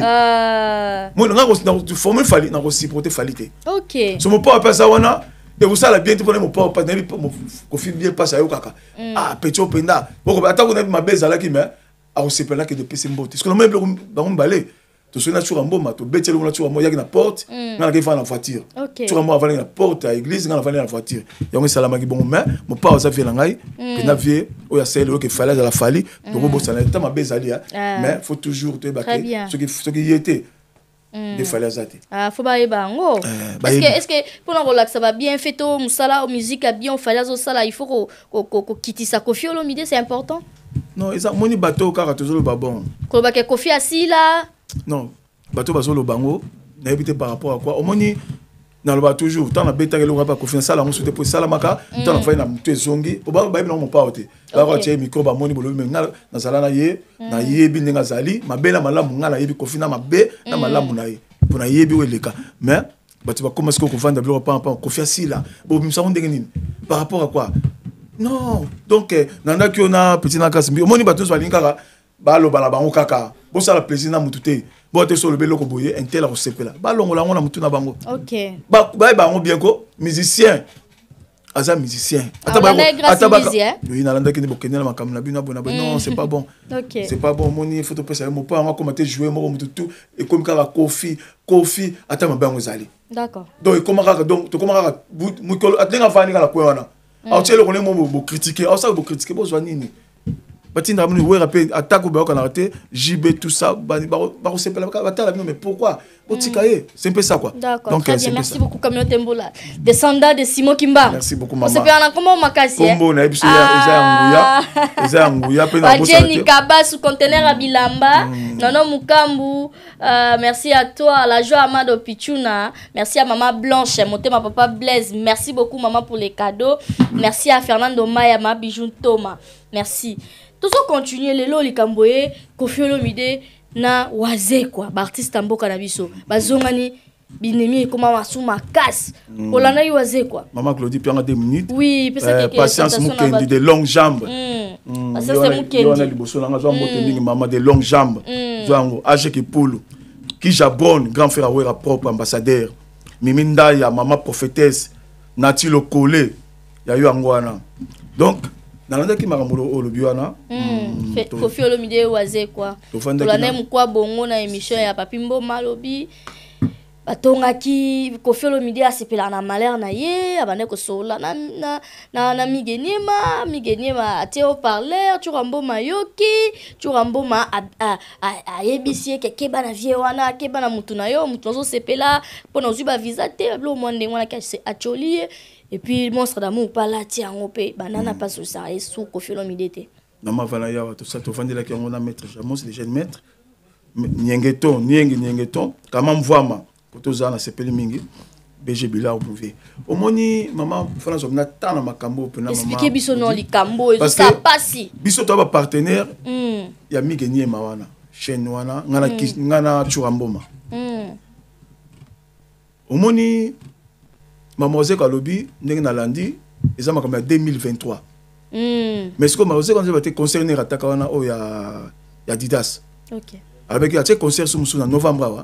moi na former fali na supporter falite OK so mon papa zawana et vous ça la bien pour mon papa na Kofi bien passe ayo kaka ah pecho penda boko atako na mabeza la ki mais a osepela que de pese mbote ce qu'on même ba mbalé to sona sur mboma to betelo na sur moya na porte na ke fa na voiture sur mo avant la porte à église na fa na voiture yango salama ki bon mais mon papa ça fait la ngai que na vie o ya sel o ke fallait à la fali to bo ça na ta mabezali mais faut toujours te baquer ce qui y était des fallait zati faut ba bango est-ce que pour na relax ça va bien fait to musala musique a bien fallait au sala il faut ko kitisa Kofi Olomide c'est important non ils a moni bateau car toujours ba bon ko ba ke Kofi asila non bateau bazo lo bango na éviter par rapport à quoi au moni na lo ba toujours tant na beta le pas Kofi sala on souhaite pour sala maka tant na fa na mtu zongi o ba ba mon pa ote ba ko tie micro ba moni bolo na sala na ye na yebi ndinga zali mabela malamu ngala yebi Kofi na mabe na malamu na ye pour na yebi weleka mais bato ba commence ko vendre blo pas Kofi asila bo bimsa ndenge nini par rapport à quoi non donc nanda ki on a petit na kasimbi o moni bato so balinga ba lo bala bango kaka bo sala plaisir na mututé bo te so le belo ko boye intel ko sepela ba longo la ngona mutu na bango OK ba bango bien ko musicien aza musicien ataba oui na landa ki ni bokenela makamna bina bona non c'est pas bon OK c'est pas bon moni faut te passer mo pa nga comment te jouer mo mutu et comme kaka Kofi atama bango zali d'accord donc comment kaka donc to comment kaka mukolo atenga fani kala ko wana a tielo ko le mo critiquer a ça bo critiquer bo zo nini batinda muni wera pe attaque ba kana raté JB tout ça ba se pela ba mais pourquoi otikaye c'est un peu ça quoi. Donc très bien, merci beaucoup communauté Mbola descendant de Simon Kimba. Merci beaucoup maman. On se fait en comment makasi Kombo na ebiso eza nguya pe na bossa Jenny Kaba sous conteneur à Bilamba Nono Mukambu merci à toi la joie Amado Pichuna, merci à maman Blanche monté ma papa Blaise, merci beaucoup maman pour les cadeaux, merci à Fernando Maya ma bijou Thomas, merci. Tout ça continue les loli kamboye Koffi Olomide na waze quoi artiste mboka na biso bazongani binemi comment masu makasi olana waze quoi maman Claudie pendant 2 minutes oui patience mukendi de longues jambes parce que c'est mukendi on a liboso na zo mbote maman de longues jambes zo age ki pulu qui jabonne grand frère awera propre ambassadeur Miminda ya maman prophétesse Nati Lokole ya yo angwana donc nalanda ki makambo olobi wana Koffi Olomide waze quoi olana mukwa bongo na émission ya Papi Mboma lobi batongaki Koffi Olomide asepela na malheur na ye abane ko sola na migeniema atie au parleur Turambo Mayoki Turambo ma ayebisi ke bana vie wana ke bana mutu na yo mutu zo sepela pona ozuba visa te blo monde wana ka acholi. Et puis monstre d'amour pas là tiens on peut banana pas sur ça et sous Koffi Olomide te nama vala ya tout ça to fandi la ki on a maître Jamos les jeunes maîtres nyengeton kama mvwama kotoza na sepeli mingi BG Bila opouvé omoni maman fana zo na tana makambo pe na maman expliquer biso non likambo et ça passi biso to ba partenaire ya migenie mawana chaîne wana ngana Turamboma omoni Mademoiselle Kalobi, ndenge na landi, eza makambo ya 2023. Mais ce que Mademoiselle quand va te concerner attaque wana o ya Adidas. OK. Avec ya concert sur en novembre wa.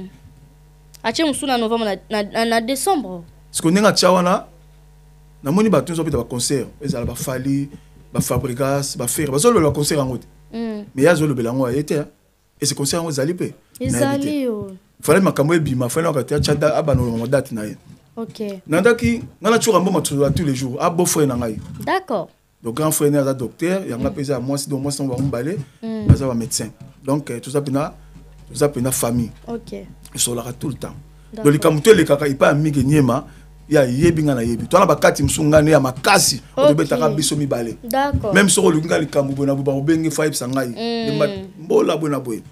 Ache musu na novembre na décembre. Ce que ndenge tchawana na moni ba tunzo pita ba concert, eza ba Fali, ba Fabregas, ba Fer, ba zolo le concert en route. Mais ya zolo belango été et ce concert en zali pe. Ezali o. Fallait makambo ebima, fallait ka tchada abano date na ye. OK. Nandaki, ngana Turambo matula tous les jours, a beau frère nangai. D'accord. Donc grand frère n'est docteur, il y a un peu à moi si donc moi on va emballer, ça va médecin. Donc tout ça pena famille. OK. Ils sont là tout le temps. Donc les kamuto les kaka il pas amiga niema, il y a yebinga na yebi. Toi na bakati msungane ya makasi, on te betaka biso mi balé. D'accord. Même sur le ngali kambu na buba obenge five sangai. Mbola bona boy.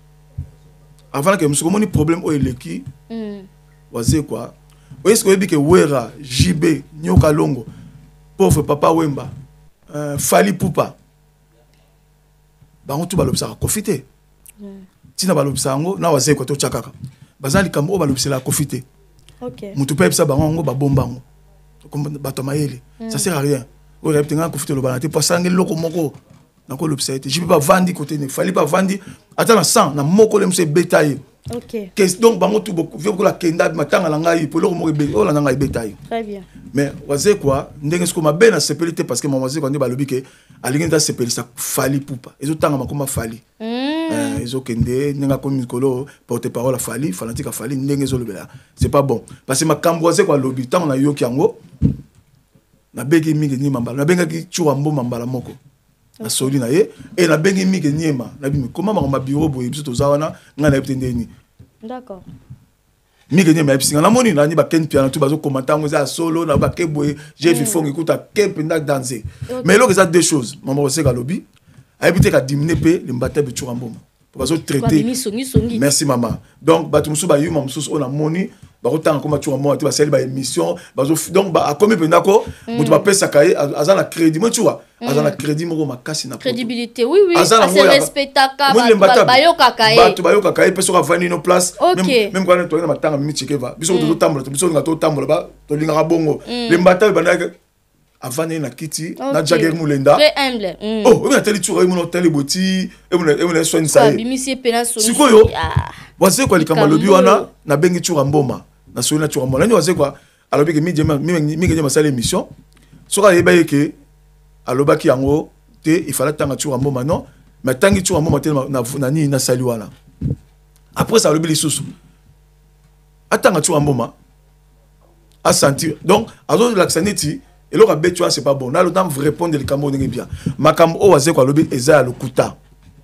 Avant que msuko moni problème o eleki. Waze quoi? Est-ce que que Wera, JB, Nyoka Longo, pauvre papa Wemba, Fali Poupa, Baron tout balobsa profiter. Tina balobsa ngo na waze ko to chakaka. Bazali kambo balobsa la profiter. OK. Mutu pe psa bango ngo ba bombango. Comme bato mayele. Ça sert à rien. O reptenga profiter le balate pour sangé loko moko. Na ko lobsa été. JB ba vandi côté ne Fali pas vandi. Attends na 100 na moko le mse bétail. OK. Donc bango tout beaucoup vieux ko la kenda matanga la ngai pour le mo be o la ngai bétail. Très bien. Mais waze quoi ndenge ce ko mabe na sepelité parce que maman waze quand ba lobi ke alingi ta sepeli ça Fali Poupa. Ezo tanga makoma Fali. Ezo kende nenga ko mikolo porte-parole a Fali, fanatique a Fali ndenge ezo lobela. C'est pas bon parce que makambo waze quoi lobi tant na yoki yango na begi mingi ni mambala na benga ki Turambo mambala moko. Na soli na ye et na bengi mi kenyema na bimi comment ma bureau boye biso to zawana ngana eptendeni. D'accord. Mi kenyema epsinga na moni na ni ba ken piano tout bazo commenter ngo za solo na ba ke boye j'ai vu fond écoute ke penda danser. Mais là que ça deux choses maman aussi ka lobi a éviter ka diminuer pe le mbata be Turambo. Bazo traiter. Merci maman. Donc ba tumusu ba yuma mususu on a moni ba autant comme Turambo tu va celle ba émission bazo donc ba comme pendako mutu ba pesa kaye azana crédit moi tu vois azana crédit moko makasi na crédibilité oui c'est respectaka bayoka kaye bato bayoka kaye peso ka vani no place même quand on na matanga mi chekeva biso to tambola biso ngato tambola ba to linga bongo le mbata ba avant na kiti na Jagger Mulenda très humble oh on a teli tu mon hôtel boti et mon soin ça bimisi pena so sikoyo waze kwa likamba lobi wana na bengi Turamboma na so na Turambo nani waze kwa alobi ke mi ngema sala émission soka yeba yeke alobaki yango te il fallait tanga Turamboma non mais tangi Turamboma te na ni na sali wana après ça alobi lisusu atanga Turamboma a sentir donc azo la saniti et le rabais tu vois c'est pas bon là le temps vous répondre le cambo n'est bien makam o wazé quoi lobby eza le kuta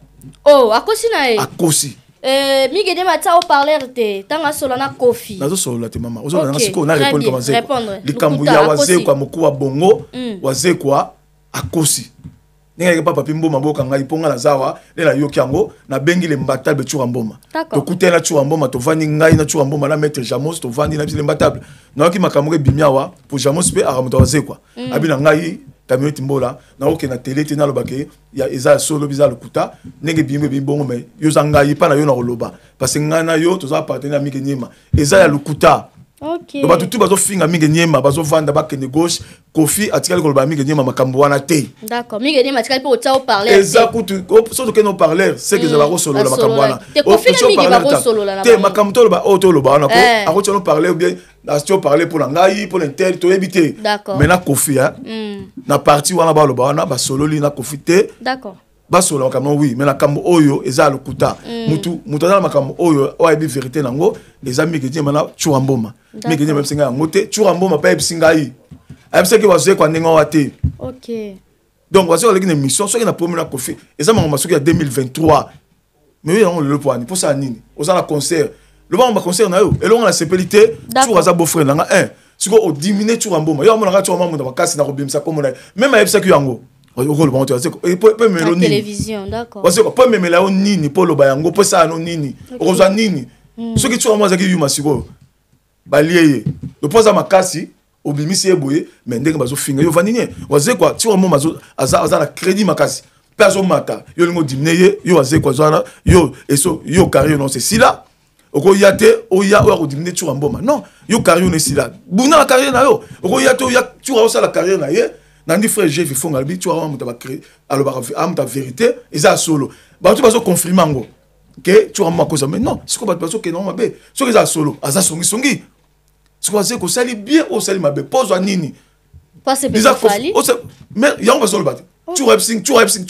oh akosi na e akosi migede matsa au parler te tanga solana kofi nazo solo te mama ozo na siko na répondre comme ça le cambo Lukuta, ya wazé akosi. quoi mokuwa bongo wazé quoi akosi ninga papa pimbo maboka ngai ponga na zawa lela yoki yango na bengi le mbatable chura mboma to kutela chura mboma to vandi ngai na chura mboma na maître Jamos to vandi na le mbatable na ki makamure bimiawa pour Jamos pe aramuto wazé quoi abina ngai kamioneti mbola na oke na télé te na lobake ya eza solo biza lokuta nenge bimbe bimbongo me yo zanga yipa na yo na koloba parce que ngana yo toza partenaire mike nyema eza ya lokuta OK ba tutu bazo finga mike nyema bazo vanda ba kene gauche kofi atikali koloba mike nyema makambo wana te d'accord migede matikali po au parler eza kutu so to no parler c'est que za ba solo la makambo wana te kofi na migi ba solo la te makambo to ba o to loba wana ko ako no parler ou bien la tu parler pour la ngai pour l'intel to éviter mais na kofi hein na partie wana ba loba wana ba solo li na kofi te d'accord ba solo makambo oui mais na kambo oyo eza lokuta mutu na makambo oyo o ebi vérité nango les amis qui disent mana chura mboma miki nyema singa yango te chura mboma pa ebisinga yi ayebisa ke wazwe kwa ndenge wa te OK donc wazwe avec une émission soki na premier na kofi eza mangoma soki ya 2023 mais on le point pour ça nini oza na concert le ba concert na yo elonga na sepelité chura za beau frère nanga siko o diminuer chura mboma yo amona ka chura mboma na kasi na kobimisa comme na même ayebisa ke yango okolo bango tu sais peut me nini télévision d'accord parce que peut me mela o nini polo ba yango po ça no nini okozwa nini soki chura mboma za ki yuma siko balieye le poza makasi obimisi eboye mais ndenge bazo finga yo vanini waze quoi tu au moment aza na crédit makasi peso mata yo lingo diminuer yo waze quoi zana yo eso yo carrière non c'est si là oko yate o ya o diminuer tu mboma non yo carrière non c'est là buna la carrière na yo oko yate o ya tu au ça la carrière na ye nandi frère Jeff font albi tu au ba créer alors ba am ta vérité eza solo ba tu bazo confirmer ngo que tu au makosa mais non c'est quoi ba bazo que non mabe so que eza solo aza songi ce qu'on sait que ça bien au salut ma pose à nini pas c'est pas fali mais il y a on va sur le bateau tu repsing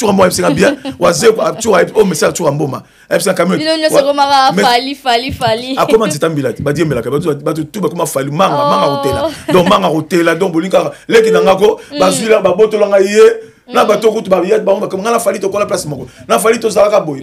bien waze tu oh mais ça tu mboma epsa camion il ne se remara fali a comment c'est tambilati ba diembela ka ba tout ba comment fali manga hotela donc bolinga leki nangako ba zuila ba botolanga ye na ba to kutu ba yet ba on comme na fali to kola place moko na fali to zalaka boy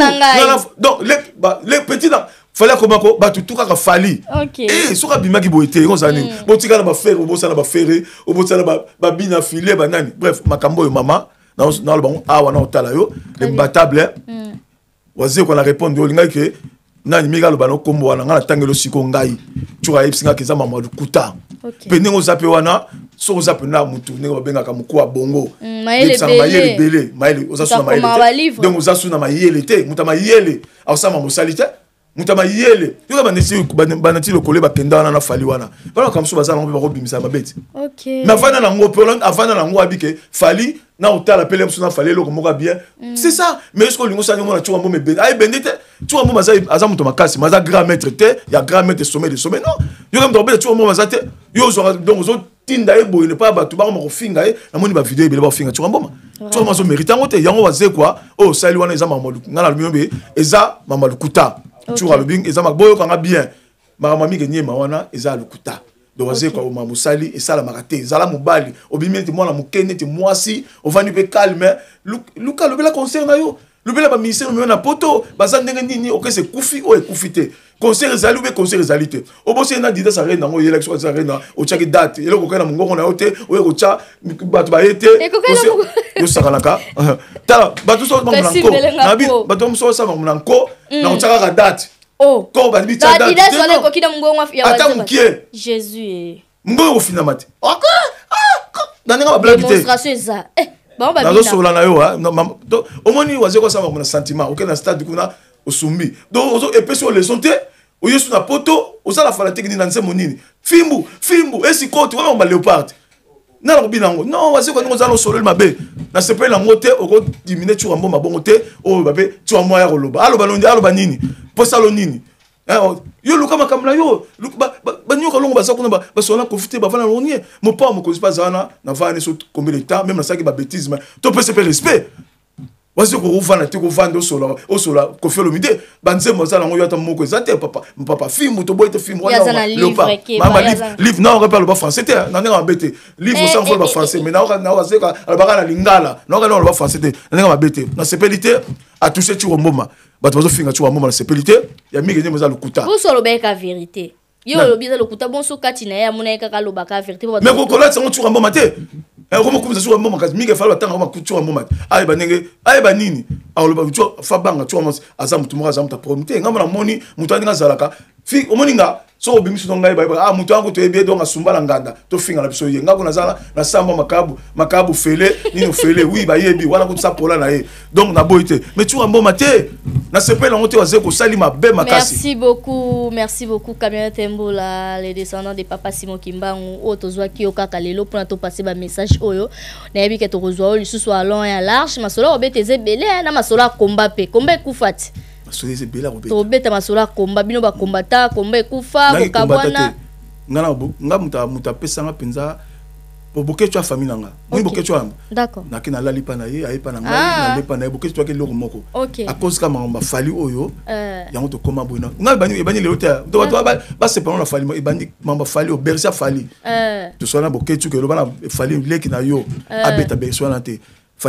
donc les petits fallait comment ko batu tout ka fali soka bimaki boité on zani botika na ba faire obosa na ba faire obosa na ba bina filer ba nani bref makambo yo mama na le bon awa na otala yo le batable waze ko na répondre yo linga ke nani miga lo bano kombo wana ngana tangelo siko ngai tuka ipsinga ke za mama lukuta pe nengo zape wana so zape na mutu nengo babenga ka mukuwa bongo mayele belé mayele ozasu na mayele donc ozasu na mayele te muta mayele awsama mosalite mutama yele yoka banati le collègue bakenda na fali wana bana comme so bazana mpe bakobimisa mabeti OK mais avana nango pelon avana nango abike fali na otala pele msuna fali loko moka bien c'est ça mais est-ce que lingo sa ngona chwa mbome bende ay bende te chwa mboma aza muto makasi maza grand maître te ya grand maître sommet de sommet non yoka mtobe chwa mboma za te yo zo donc zo tinda e boye ne pas batu ba mo finga e na moni ba vidéo bele ba finga chwa mboma chwa mboma zo mérite ngote yango waze quoi oh sali wana eza mamadou ngala lumiobe eza mamadou kuta tu vois le bien et ça m'a boyo kanga bien ma mami gagné ma wana eza lukuta do waze kwa ma musali et ça la maraté zala mobali obimenti moi la mukene te moi si on va ni pe calme luka le bela concert na yo le bela ba ministère me na poto baza ndenge nini OK c'est kufi o ekufite concert ezali ou be concert ezali te obosi na dida sa rena ngo élection sa rena o chaki date ele ko kana mungo na yote o ko cha batu ba yete yo sakalaka ta batu so ba munanko na bi batu so sa ba munanko na o chaka ka date ko ba bi cha date dida so le ko kina mungo wa ya ata mukie Jésus mungo ko fina mate na nga ba blague te démonstration ça bon ba na so la na yo o moni waze ko sa ba mun sentiment OK na stade kuna osumbi donc ozo epesi o leçon te o yesu na poto osala fala tekini na nse monini fimbu esikoti wana ba léopard na la binango non wasi ko ngozalo solo le mabe na sepele na ngote oko diminuer tu rambo mabongo te o babe tu amwa ya koloba alo balondi alo banini posalo nini yo luka makamla yo ba nyoka longo ba sakuna ba sona profiter ba vana lonier mon pas mo ko pas zana na vana so combien de temps même na saki ba bêtise mais to peut se faire respect Wasi ko uvana te ko vanda o sola ko felo mide banze mo sala ngo yata moko ezate papa film to boy te film wala livre non on parle pas français te na nga mabete livre sans parle pas français mais na zeka albaka na lingala na nga pas français te na nga mabete na sepelité a touché tu mboma bato bazo finga tu mboma na sepelité ya mige mo za lukuta vous solo beka vérité yo lo biza lukuta bon so kati na ya mona ka lo baka vérité mais ko kola ça on tu mboma te Comment comme ça sur un moment quand Miguel fallait attendre comment tu un moment aïe banenge aïe banini alors le tu fa banga tu commences azam tu mora azam ta promité ngamba na moni mutani ngazalaka fi omoninga so obimisi to ngai ba mutu wangu to ebe donc asumba na nganda to finga na biso ye ngako nazala na samba makabu fele nino fele oui ba yebi wana ko sa pola na ye donc na boité mais tu un moment te na sepela ngote waze ko salima be makasi. Merci beaucoup Camionnette Mbola, les descendants de Papa Simon Kimbangu otozwa ki okaka lelo pour to passer ba message oyo na yebi ke to rozwa li susu à long et à large masola obeteze belé na masola komba pe komba kufati masola ze bela obeta to beta masola komba bino ba kombata komba kufa ko kabwana ngana muta pesanga penza boke tu famille nanga oui boke tu d'accord na kina lali pa na ye ayi pa na ngai na le pa na ye boke tu ke loko moko à cause ka mamba fali oyo yango to koma boina ngai bani le hôtel to ba se pendant la fali bani mamba fali o bersa fali to sona boke tu ke lo bana fali leki na yo abeta berso na te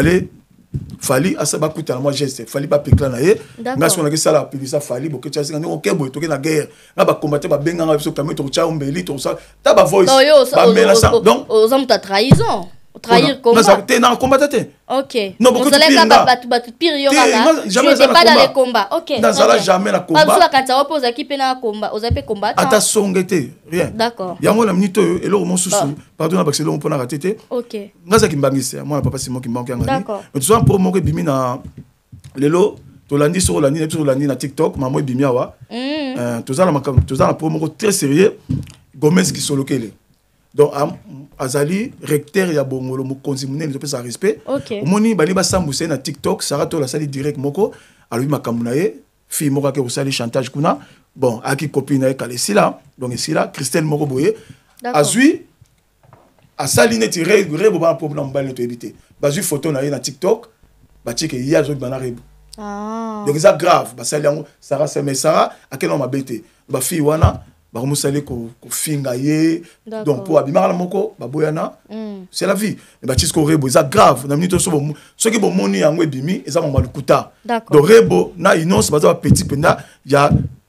fali asaba kuta moi geste fali pas pekla na ye nga sona ke sala pibisa fali boke tu asinga ngo kebo to ke na guerre nga ba combattre ba benga nga biso kamé to cha umbeli to sa ta ba voice ba menace donc aux hommes ta trahison trahir comment ça t'es dans combat te OK non beaucoup de pire yoga là jamais pas dans les combats OK dans ça jamais la combat pas quand ça repose qui pe na combat aux épées combattre ata songete rien d'accord yango na minute et lo mo susu pardon na baxelo pour na rater OK ngaza kimbangisa moi papa Simon Kimbangu ngani d'accord mais tu vois pour mo ke bimi na lelo to landi sur landi na TikTok maman bimi awa to za na pour mo très sérieux Gomez qui solo kele donc azali recteur ya bongolo mo konzimune ne pesa respect omoni bali ba sambuse na TikTok sarato la sali direct moko alobi makamuna ye fi moko ke usali chantage kuna bon aki copine e kalesila donc esila Christelle moko boye azui asali neti rebo ba problème mbali to éviter bazui photo na ye na TikTok ba tike ya zo bana rebo donc ça grave ba sali yango Sarah Semesara akelo mabete ba fi wana bamusali ko finga ye donc pour abimara moko baboyana c'est la vie mais batisco rebo ça grave na minute so ki bomoni yango ebimi eza mama lukuta donc rebo na innonce baza petit penda ya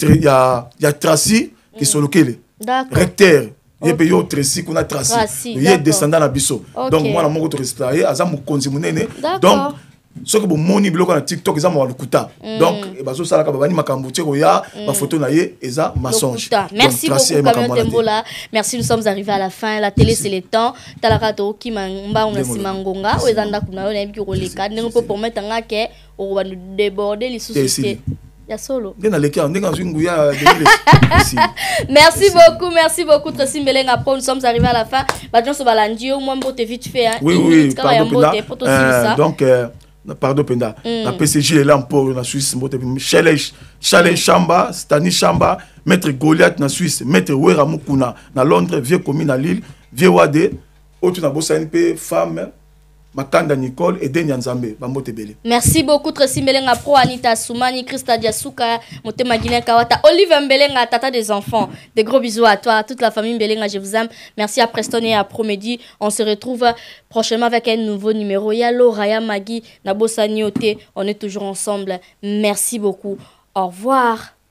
Tracy qui solokele recteur yepe yo Tracy kuna Tracy ye descendant na biso donc moi na moko to respecter aza mokonzi munene donc ce que bon moni biloko na TikTok eza mo lukuta donc bazo sala ka babani makambo tiko ya ba photo na ye eza mensonge. Merci beaucoup Camionnette Mbola. Merci, nous sommes arrivés à la fin. La télé c'est le temps. Talakato ki mamba on simangonga o ezanda kuna na bi ko leka ndenge po permettre ngake o va nous déborder les sociétés. Ya solo. Merci beaucoup Tracy Mbelenga Pro. Nous sommes arrivés à la fin. Maintenant so balandio moi mbote vite fait hein. Oui, donc pardon Penda la PCJ est là pour la Suisse Chalet Chamba Stani Chamba maître Goliath na Suisse maître Wera Mukuna na Londres vieux commune à Lille vieux Wade autre na bossa NP femme Makanda Nicole et Denya Nzambe bambote belé. Merci beaucoup Tracy Mbelenga Pro, Anita Soumani, Christa Diasuka, Motema Guinéen Kawata, Olive Mbelenga, tata des enfants. Des gros bisous à toi, à toute la famille Mbelenga, je vous aime. Merci à Preston et à Promedi. On se retrouve prochainement avec un nouveau numéro. Yalo, Raya, Magui, Nabosa Niote, on est toujours ensemble. Merci beaucoup. Au revoir.